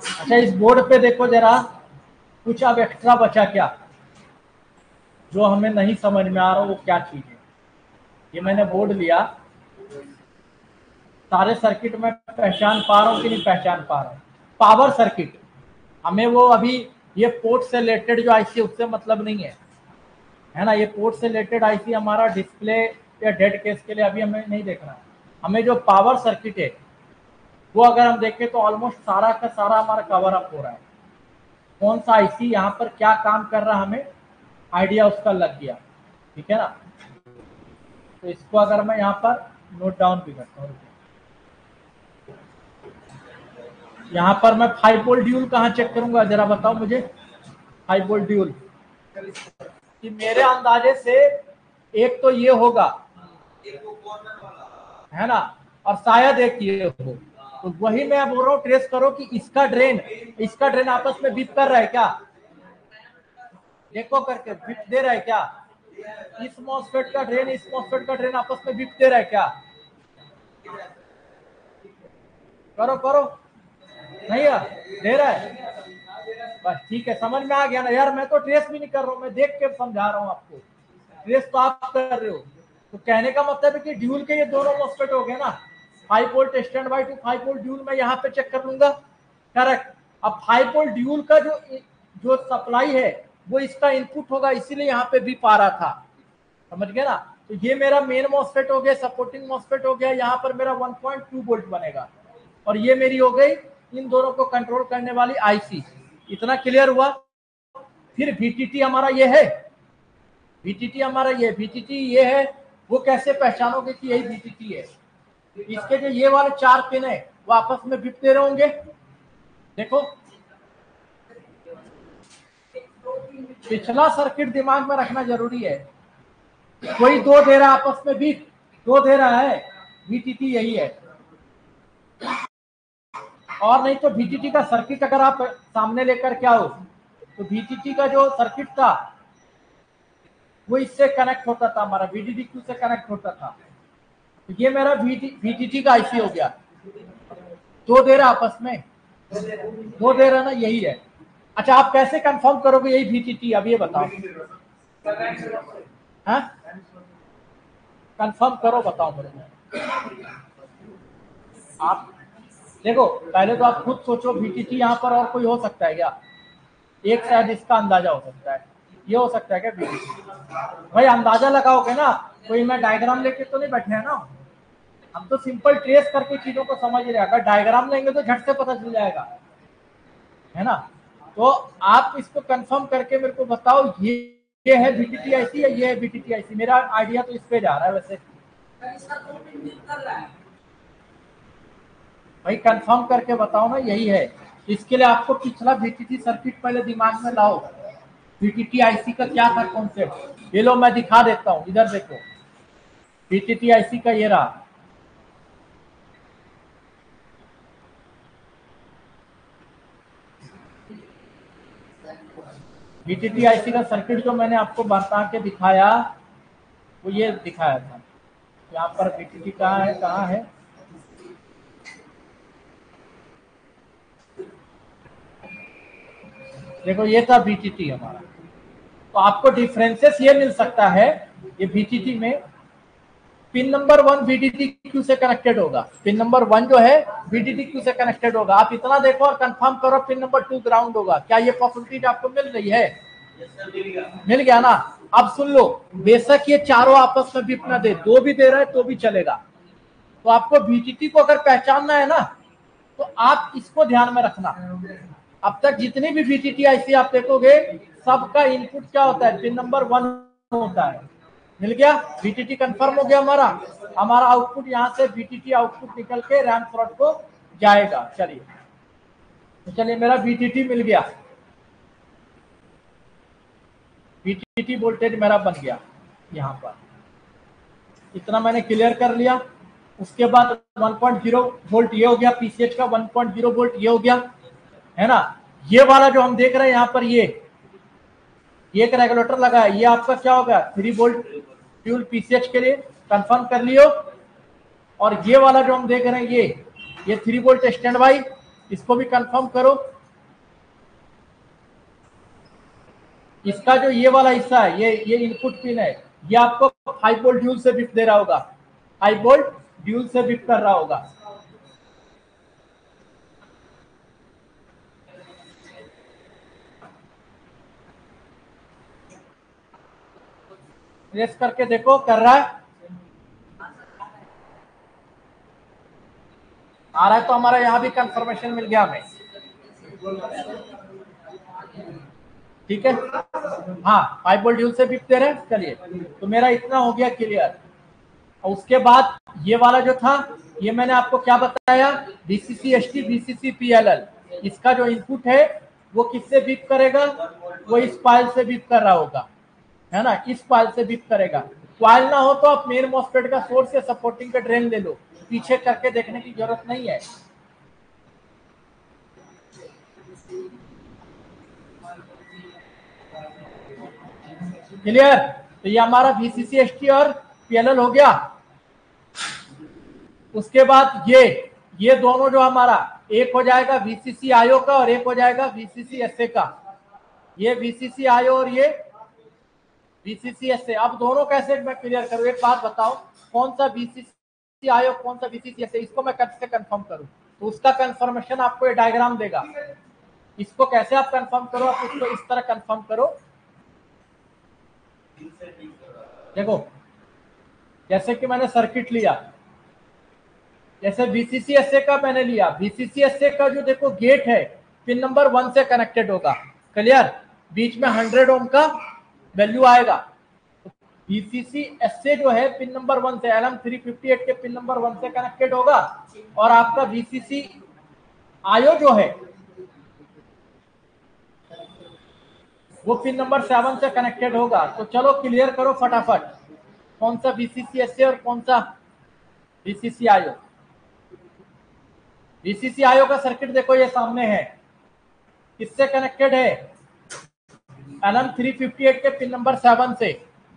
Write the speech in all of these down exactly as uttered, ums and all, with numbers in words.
अच्छा, इस बोर्ड पे देखो जरा, कुछ अब एक्स्ट्रा बचा क्या, जो हमें नहीं समझ में आ रहा वो क्या चीज है। ये मैंने बोर्ड लिया, सारे सर्किट में पहचान पा रहा हूँ कि नहीं पहचान पा रहा हूँ। पावर सर्किट, हमें वो अभी ये पोर्ट से रिलेटेड जो आईसी उससे मतलब नहीं है, है ना। ये पोर्ट से रिलेटेड आईसी हमारा डिस्प्ले या डेड केस के लिए अभी हमें नहीं देखना है। हमें जो पावर सर्किट है वो अगर हम देखें तो ऑलमोस्ट सारा का सारा हमारा कवर अप हो रहा है। कौन सा आईसी यहाँ पर क्या काम कर रहा है हमें आइडिया उसका लग गया, ठीक है ना। तो इसको अगर मैं यहाँ पर नोट डाउन भी करता हूँ, यहाँ पर मैं फाइव वोल्ट ड्यूल कहाँ चेक करूंगा जरा बताओ मुझे। फाइव वोल्ट ड्यूल कि मेरे अंदाजे से एक तो ये होगा, है ना, और शायद एक ये हो। तो वही मैं बोल रहा हूँ, ट्रेस करो कि इसका ड्रेन इसका ड्रेन आपस में बीप कर रहा है क्या, देखो करके बीप दे रहा है क्या। इस मॉसफेट का ड्रेन इस मॉसफेट का ड्रेन आपस में बीप दे रहा है क्या, करो करो, नहीं यार दे रहा है, बस ठीक है, समझ में आ गया ना यार। मैं तो ट्रेस भी नहीं कर रहा हूँ, मैं देख के समझा रहा हूँ आपको, ट्रेस तो आप कर रहे हो। तो कहने का मतलब है कि ड्यूल के ये दोनों मॉसफेट हो गए ना, five volt standby to five volt dual मैं यहाँ पे चेक कर लूंगा, करेक्ट। अब फाइव वोल्ट ड्यूल का जो जो सप्लाई है वो इसका इनपुट होगा, इसीलिए यहाँ पे भी पा रहा था, समझ गया ना। तो ये मेरा मेन मॉसफेट हो गया, सपोर्टिंग मॉसफेट हो गया, यहाँ पर मेरा वन पॉइंट टू वोल्ट बनेगा, और ये मेरी हो गई इन दोनों को कंट्रोल करने वाली आईसी। इतना क्लियर हुआ। फिर वीटीटी हमारा ये है, वीटीटी हमारा ये वीटीटी ये है, वो कैसे पहचानोगे कि यही वीटीटी है। इसके जो ये वाले चार पिन है वो आपस में बिप दे रहे होंगे, देखो पिछला सर्किट दिमाग में रखना जरूरी है। कोई दो दे रहा है आपस में बिप, दो दे रहा है, वीटीटी यही है। और नहीं तो वीटीटी का सर्किट अगर आप सामने लेकर के आओ तो वीटीटी का जो सर्किट था वो इससे कनेक्ट होता था, हमारा वीडीडी से कनेक्ट होता था। तो ये मेरा वीटीटी का आईसी हो गया, दो दे रहा आपस में, दो दे रहा ना, यही है। अच्छा, आप कैसे कंफर्म करोगे यही वीटीटी, अब ये बताओ, हाँ कंफर्म करो, बताओ मेरे। आप देखो पहले तो आप खुद सोचो, वीटीटी यहाँ पर और कोई हो सकता है क्या, एक शायद इसका अंदाजा हो सकता है, ये हो सकता है क्या वीटीटी। भाई अंदाजा लगाओगे ना, कोई मैं डायग्राम लेके तो नहीं बैठे हैं ना, हम तो सिंपल ट्रेस करके चीजों को समझ रहे हैं। अगर डायग्राम लेंगे तो झट से पता चल जाएगा, है ना। तो आप इसको कंफर्म करके मेरे को बताओ, ये ये है वीटीटी आईसी या ये है वीटीटी आईसी। मेरा आइडिया तो इस पे जा रहा है वैसे, भाई कंफर्म करके बताओ ना यही है। इसके लिए आपको पिछला वीटीटी सर्किट पहले दिमाग में लाओ, वीटीटी आईसी का क्या था कॉन्सेप्ट। ये लो मैं दिखा देता हूँ, इधर देखो, वीटीटी आईसी का ये रहा, वीटीटी आईसी का सर्किट जो मैंने आपको बता के दिखाया वो ये दिखाया था। यहाँ पर वीटीटी कहाँ है, कहाँ है, देखो ये था वीटीटी हमारा। तो आपको डिफरेंसेस ये मिल सकता है, ये वीटीटी में pin number one VTT Q से कनेक्टेड होगा, पिन नंबर वन जो है वीटीटी क्यू से कनेक्टेड होगा। आप इतना देखो और कंफर्म करो पिन नंबर टू ग्राउंड होगा। क्या ये पॉसिबिलिटी आपको मिल रही है? मिल गया ना। अब सुन लो, बेशक ये चारों आपस में भी अपना दे, दो भी दे रहा है तो भी चलेगा। तो आपको वीटीटी को अगर पहचानना है ना तो आप इसको ध्यान में रखना। अब तक जितनी भी वीटीटी आईसी आप देखोगे सबका इनपुट क्या होता है, पिन नंबर वन होता है। मिल गया, वीटीटी कंफर्म हो गया हमारा। हमारा आउटपुट यहाँ से वीटीटी आउटपुट निकल के रैम स्लॉट को जाएगा। चलिए तो चलिए मेरा वीटीटी मिल गया, वीटीटी वोल्टेज मेरा बन गया यहाँ पर, इतना मैंने क्लियर कर लिया। उसके बाद वन पॉइंट ज़ीरो वोल्ट ये हो गया, पीसीएच का वन पॉइंट ज़ीरो वोल्ट ये हो गया, है ना। ये वाला जो हम देख रहे हैं यहाँ पर, ये ये एक रेगुलेटर लगा है, ये आपका क्या होगा, थ्री वोल्ट ड्यूल पीसीएच के लिए, कंफर्म कर लियो। और ये वाला जो हम देख रहे हैं ये ये थ्री वोल्ट स्टैंड बाई, इसको भी कंफर्म करो। इसका जो ये वाला हिस्सा है, ये ये इनपुट पिन है, ये आपको फाइव वोल्ट ड्यूल से बिप दे रहा होगा, फाइव वोल्ट ड्यूल से बिप कर रहा होगा। प्रेस करके देखो कर रहा है, आ रहा है, तो हमारा यहाँ भी कंफर्मेशन मिल गया हमें। ठीक है, हाँ फाइव वोल्ट ड्यूल से बिप दे रहे हैं। चलिए, तो मेरा इतना हो गया क्लियर। और उसके बाद ये वाला जो था, ये मैंने आपको क्या बताया, वीसीसी एसटी वीसीसी पीएलएल, इसका जो इनपुट है वो किससे बिप करेगा, वो इस फाइल से बिप कर रहा होगा, है ना, इस फाइल से बिप करेगा। क्वाइल ना हो तो आप मेन मॉसफेट का सोर्स या सपोर्टिंग का ड्रेन ले लो, पीछे करके देखने की जरूरत नहीं है। क्लियर? तो ये हमारा वीसीसी एसटी और पीएलएल हो गया। उसके बाद ये ये दोनों जो हमारा, एक हो जाएगा वीसीसी आईओ का और एक हो जाएगा वीसीसी एसए का। ये वीसीसी आईओ और ये वीसीसी एसए। अब दोनों कैसे मैं क्लियर करूं, एक बात बताओ, कौन सा वीसीसी आईओ कौन सा वीसीसी एसए, इसको मैं कैसे कंफर्म करूं? तो उसका कंफर्मेशन आपको ये डायग्राम देगा। इसको कैसे आप कंफर्म करो, आप इसको इस तरह कंफर्म करो। देखो, जैसे कि मैंने सर्किट लिया, जैसे वीसीसी एसए का मैंने लिया, वीसीसी एसए का जो देखो गेट है पिन नंबर वन से कनेक्टेड होगा। क्लियर? बीच में हंड्रेड ओम का वैल्यू आएगा। वीसीसी एसए जो है पिन नंबर वन से, L M three fifty eight के पिन नंबर वन से कनेक्टेड होगा, और आपका वीसीसी आईओ जो है वो पिन नंबर सेवन से कनेक्टेड होगा। तो चलो क्लियर करो फटाफट, कौन सा वीसीसी एसए और कौन सा वीसीसी आईओ। वीसीसी आईओ का सर्किट देखो ये सामने है, किससे कनेक्टेड है, L M three fifty eight के पिन नंबर सेवन से।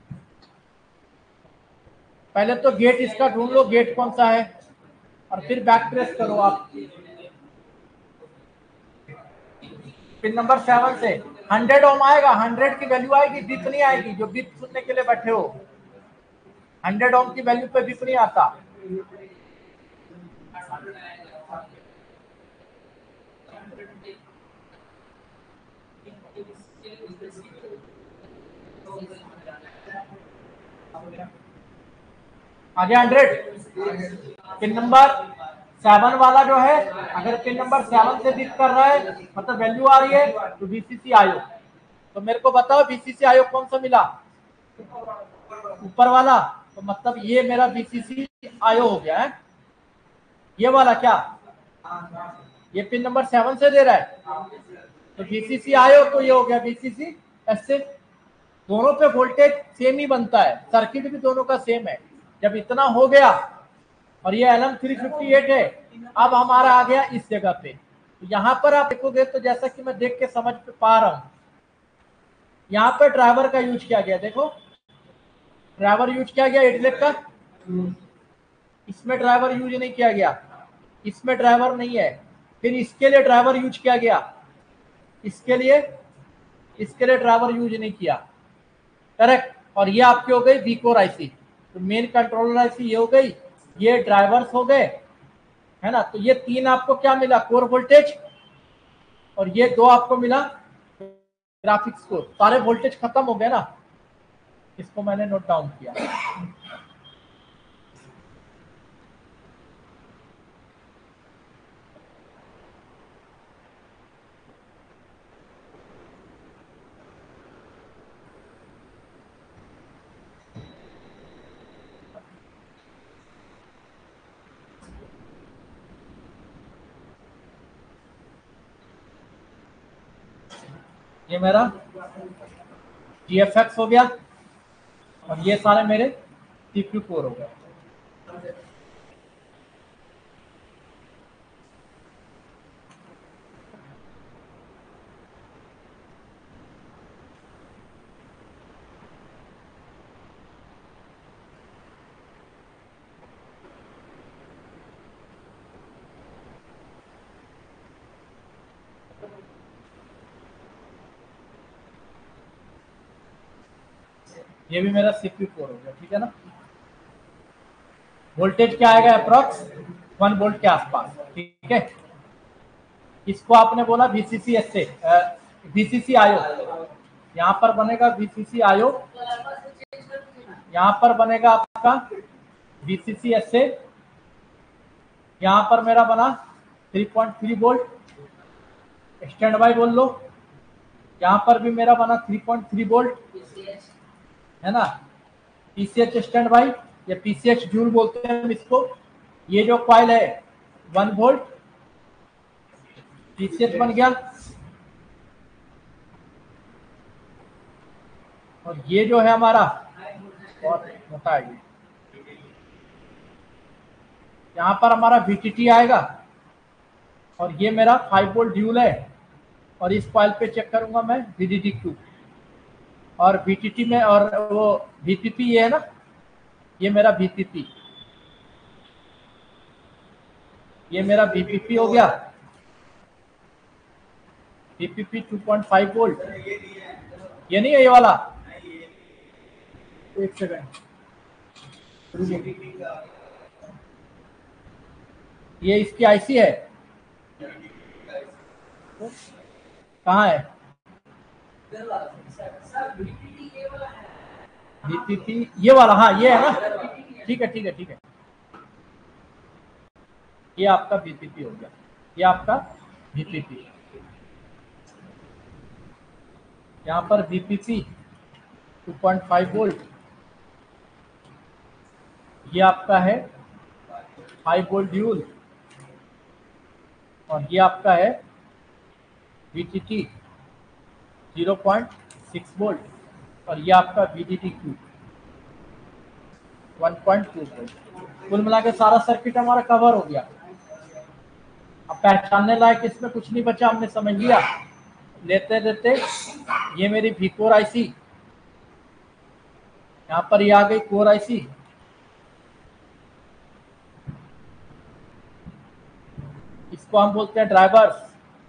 पहले तो गेट इसका ढूंढ लो, गेट कौन सा है, और फिर बैक ट्रेस करो आप पिन नंबर सेवन से। हंड्रेड ओम आएगा, हंड्रेड की वैल्यू आएगी, बिप नहीं आएगी। जो बिप सुनने के लिए बैठे हो, हंड्रेड ओम की वैल्यू पे बिप नहीं आता। आगे हंड्रेड पिन नंबर सेवन वाला जो है, अगर पिन नंबर सेवन से बिप कर रहा है, मतलब वैल्यू आ रही है, तो वीसीसी आईओ। तो मेरे को बताओ वीसीसी आईओ कौन सा मिला, ऊपर वाला। तो मतलब ये मेरा वीसीसी आईओ हो गया है। ये वाला क्या, ये पिन नंबर सेवन से दे रहा है, तो वीसीसी आईओ, तो ये हो गया वीसीसी एसए। दोनों पे वोल्टेज सेम ही बनता है, सर्किट भी दोनों का सेम है। जब इतना हो गया, और ये L M three fifty eight है, अब हमारा आ गया इस जगह पे। तो यहाँ पर आप देखोगे, तो जैसा कि मैं देख के समझ पा रहा हूं, यहाँ पे ड्राइवर का यूज किया गया। देखो, ड्राइवर यूज किया गया एडलेक का, इसमें ड्राइवर यूज नहीं किया गया, इसमें ड्राइवर नहीं है। फिर इसके लिए ड्राइवर यूज किया गया, इसके लिए इसके लिए ड्राइवर यूज नहीं किया। करेक्ट? और ये आपकी हो गई वीकोर आईसी। तो मेन कंट्रोलर आईसी ये हो गई, ये ड्राइवर्स हो गए, है ना। तो ये तीन आपको क्या मिला, कोर वोल्टेज, और ये दो आपको मिला ग्राफिक्स कोर। सारे वोल्टेज खत्म हो गए ना, इसको मैंने नोट डाउन किया। ये मेरा जीएफएक्स हो गया, और ये सारे मेरे सीपीयू कोर हो गए। ये भी मेरा सीपीयू कोर हो गया, ठीक है ना। वोल्टेज क्या आएगा, अप्रॉक्स वन वोल्ट के आसपास, ठीक है। इसको आपने बोला वीसीसी एस से वीसीसी आयो, यहाँ पर बनेगा वीसीसी आयो, यहाँ पर बनेगा आपका वीसीसी एस से, यहाँ पर मेरा बना three point three volt, standby बोल लो, यहाँ पर भी मेरा बना थ्री पॉइंट थ्री वोल्ट, है ना। पीसीएच स्टैंड बाई या पीसीएच जूल बोलते हैं इसको। ये जो कॉइल है वन वोल्ट, पीसीएच बन गया, और ये जो है हमारा बहुत मोटा है, यहाँ पर हमारा वीटीटी आएगा, और ये मेरा फाइव वोल्ट ड्यूल है, और इस कॉइल पे चेक करूंगा मैं वीडीडी क्यू, और वीटीटी में, और वो वीपीपी ये है ना, ये मेरा वीपीपी, ये मेरा वीपीपी हो गया, VPP two point five volt, ये नहीं है ये वाला, एक सेकंड, ये इसकी आईसी है, कहाँ है वीपीपी, ये वाला, हाँ ये है ना, ठीक है ठीक है ठीक है, ये आपका वीपीपी हो गया, ये आपका वीपीपी, यहाँ पर VPP two point five volt, ये आपका है फाइव वोल्ट ड्यूल, और ये आपका है VTT zero point six volt, और ये आपका VDD Q one point two volt. कुल मिला के सारा सर्किट हमारा कवर हो गया। अब पहचानने लायक इसमें कुछ नहीं बचा, हमने समझ लिया। लेते लेते ये मेरी वी कोर आईसी, यहाँ पर ये आ गई कोर आईसी, इसको हम बोलते हैं ड्राइवर्स,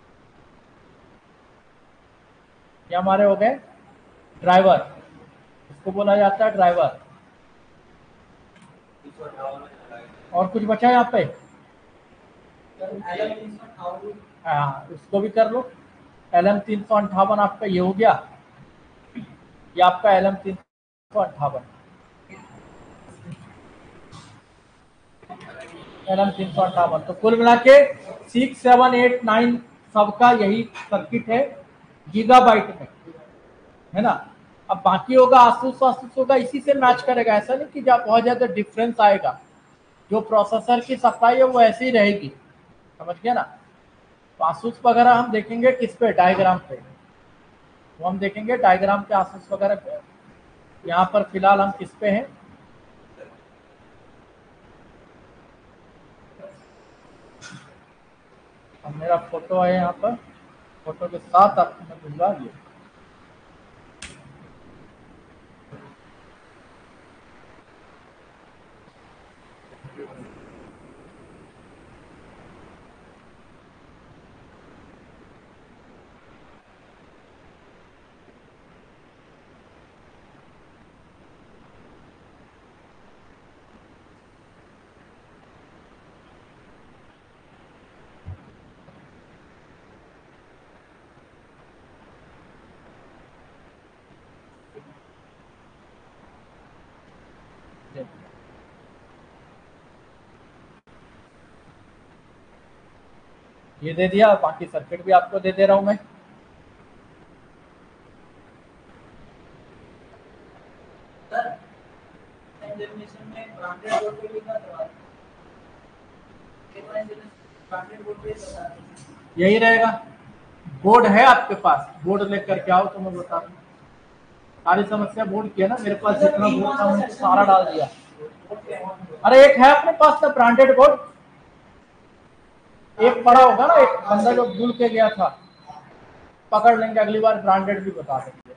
ये हमारे हो गए ड्राइवर, इसको बोला जाता है ड्राइवर। और कुछ बचा यहाँ पे, हाँ उसको भी कर लो। एल एम तीन सौ अंठावन आपका ये हो गया, ये आपका एल एम तीन सौ अंठावन, एल एम तीन सौ अंठावन। तो कुल मिला के सिक्स सेवन एट नाइन सबका यही सर्किट है गीगाबाइट में, है ना। अब बाकी होगा आसूस, आसूस होगा इसी से मैच करेगा, ऐसा नहीं कि जब बहुत ज्यादा डिफरेंस आएगा, जो प्रोसेसर की सप्लाई है वो ऐसी रहेगी, समझ गया ना। तो आसूस वगैरह हम देखेंगे किस पे, डायग्राम पे, वो हम देखेंगे डायग्राम पे आसूस वगैरह पे। यहाँ पर फिलहाल हम किस पे हैं, अब मेरा फोटो है यहाँ पर, फोटो के साथ आपको मैं दूंगा ये। ये दे दिया, बाकी सर्किट भी आपको दे दे रहा हूं मैं। यही रहेगा, बोर्ड है आपके पास, बोर्ड लेकर के आओ तो मैं बता दूं। सारी समस्या बोर्ड की है ना, मेरे पास जितना बोर्ड था मैंने सारा डाल दिया। अरे एक है अपने पास ना ब्रांडेड बोर्ड, एक पड़ा होगा ना, एक बंदा जो भूल के गया था, पकड़ लेंगे, अगली बार ब्रांडेड भी बता देंगे।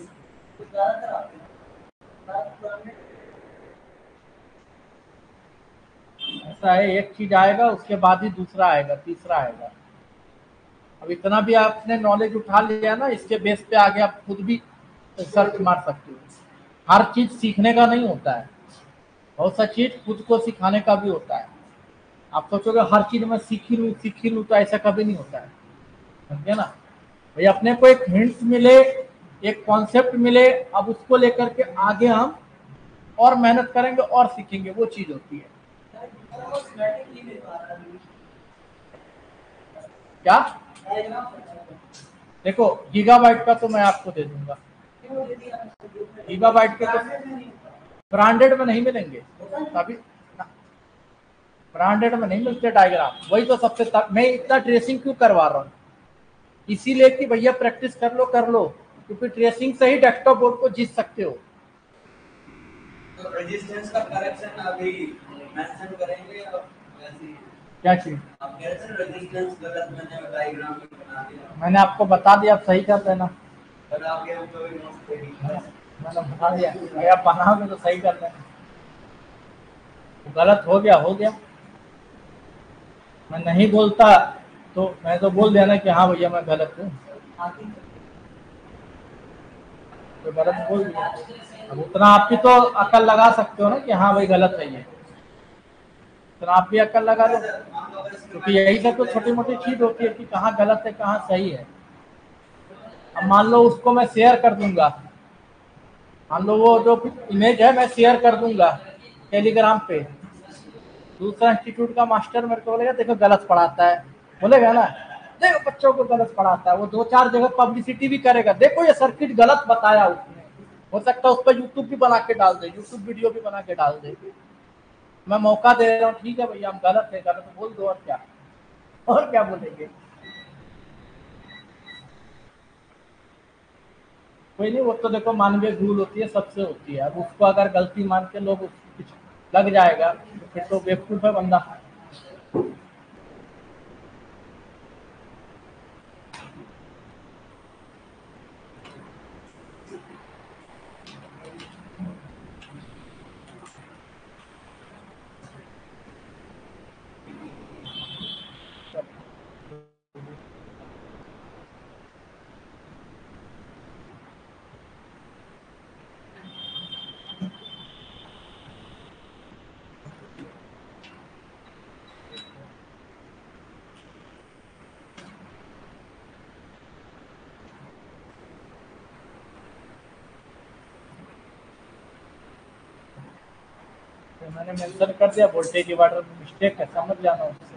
ऐसा है, एक चीज आएगा उसके बाद ही दूसरा आएगा, तीसरा आएगा। अब इतना भी आपने नॉलेज उठा लिया ना, इसके बेस पे आगे आप खुद भी सर्च मार सकते हो। हर चीज सीखने का नहीं होता है, बहुत सा चीज खुद को सिखाने का भी होता है। आप सोचोगे हर चीज मैं सीख ही लूँ सीख ही लूँ, तो ऐसा कभी नहीं होता है, समझे ना भाई। अपने को एक हिंट्स मिले, एक कॉन्सेप्ट मिले, अब उसको लेकर के आगे हम और मेहनत करेंगे और सीखेंगे, वो चीज होती है। क्या देखो, गीगाबाइट का तो मैं आपको दे दूंगा, गीगाबाइट के तो ब्रांडेड में नहीं मिलेंगे, तभी ब्रांडेड में नहीं मिलते डायग्राम। वही तो सबसे तक, मैं इतना ट्रेसिंग क्यों करवा रहा हूँ, इसीलिए कि भैया प्रैक्टिस कर लो कर लो, क्योंकि ट्रेसिंग से ही डेस्कटॉप बोर्ड को जीत सकते हो। तो रेजिस्टेंस का करेक्शन अभी मेंशन करेंगे और क्या चीज? आप कह रहे थे रेजिस्टेंस गलत मैंने डायग्राम में बना दिया। मैंने आपको बता दिया, आप सही कर देना। पर आगे हम तो नोट्स पे ही मैंने बता दिया, भाई आप बनाओगे तो सही कर देना, गलत हो गया हो गया। मैं नहीं बोलता तो मैं तो बोल दिया ना कि हाँ भैया मैं गलत हूँ, तो गलत बोल दिया। अब उतना आप भी तो अकल लगा सकते हो ना कि हाँ भाई गलत है ये, तो आप भी अकल लगा लो, क्योंकि यही सब तो छोटी मोटी चीज होती है कि कहाँ गलत है कहाँ सही है। अब मान लो उसको मैं शेयर कर दूंगा, मान लो वो जो इमेज है मैं शेयर कर दूंगा टेलीग्राम पे, दूसरा इंस्टीट्यूट का मास्टर मेरे को बोलेगा देखो गलत पढ़ाता है, बोलेगा ना देखो बच्चों को गलत पढ़ाता है, वो दो चार जगह पब्लिसिटी भी करेगा, देखो ये सर्किट गलत बताया उसने, हो सकता है उस पर यूट्यूब भी बना के डाल दे, यूट्यूब वीडियो भी बना के डाल दे। मैं मौका दे रहा हूँ, ठीक है भैया हम गलत है, गलत बोल दो, और क्या और क्या बोलेंगे। कोई नहीं, वो तो देखो मानवीय भूल होती है, सबसे होती है। अब उसको अगर गलती मान के लोग कुछ लग जाएगा तो फिर तो बेवकूफ है बंदा। तो मैंने मेंशन कर दिया वोल्टेज डिवाइडर में मिस्टेक है, समझ जाना उससे।